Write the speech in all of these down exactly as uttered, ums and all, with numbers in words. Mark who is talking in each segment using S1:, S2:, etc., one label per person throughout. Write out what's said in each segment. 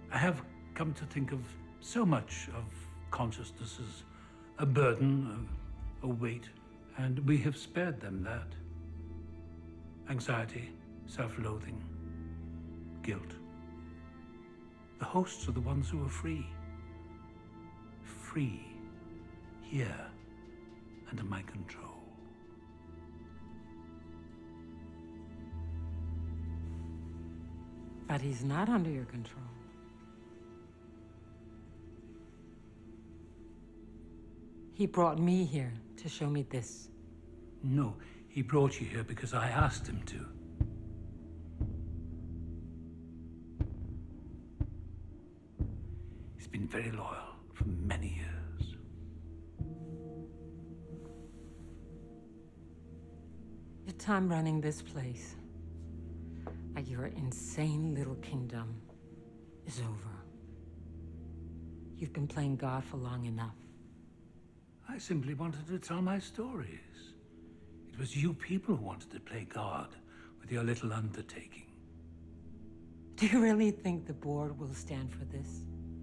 S1: I have come to think of so much of consciousness as a burden, a, a weight, and we have spared them that. Anxiety, self-loathing, guilt. The hosts are the ones who are free. Free, here, under my control.
S2: But he's not under your control. He brought me here to show me this.
S1: No, he brought you here because I asked him to. He's been very loyal for many years.
S2: Your time running this place, like your insane little kingdom, is over. You've been playing God for long enough.
S1: I simply wanted to tell my stories. It was you people who wanted to play God with your little undertaking.
S2: Do you really think the board will stand for this?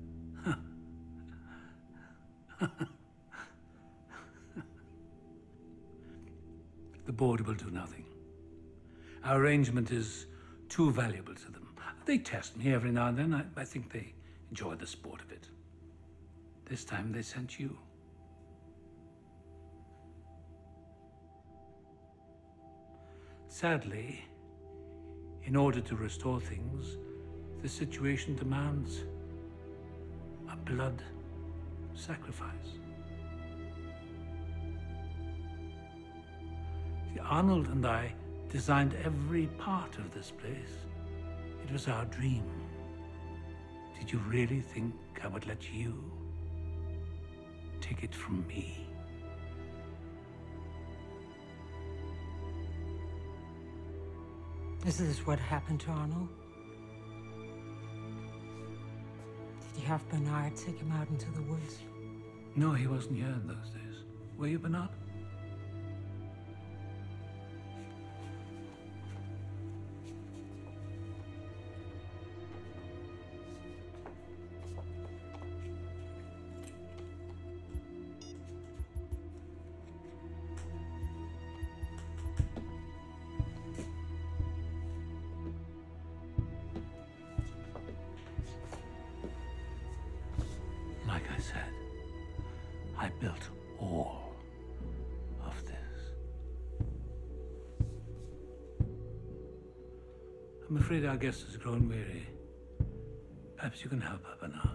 S1: The board will do nothing. Our arrangement is too valuable to them. They test me every now and then. I, I think they enjoy the sport of it. This time they sent you. Sadly, in order to restore things, the situation demands a blood sacrifice. See, Arnold and I designed every part of this place. It was our dream. Did you really think I would let you take it from me?
S2: Is this what happened to Arnold? Did you have Bernard take him out into the woods?
S1: No, he wasn't here in those days. Were you, Bernard? Like I said, I built all of this. I'm afraid our guest has grown weary. Perhaps you can help her, Bernard.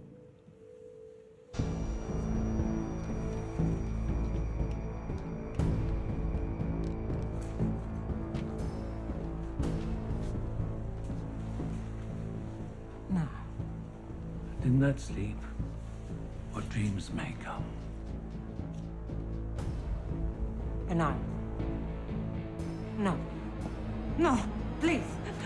S2: No.
S1: In that sleep, what dreams may come.
S2: Bernard. No. No, please.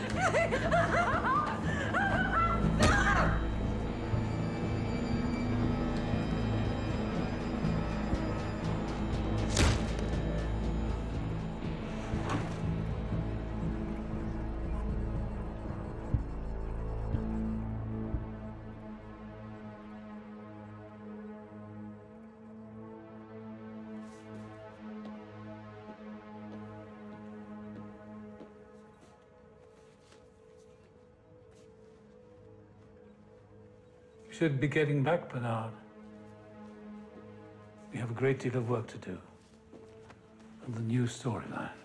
S1: You should be getting back, Bernard. We have a great deal of work to do on the new storyline.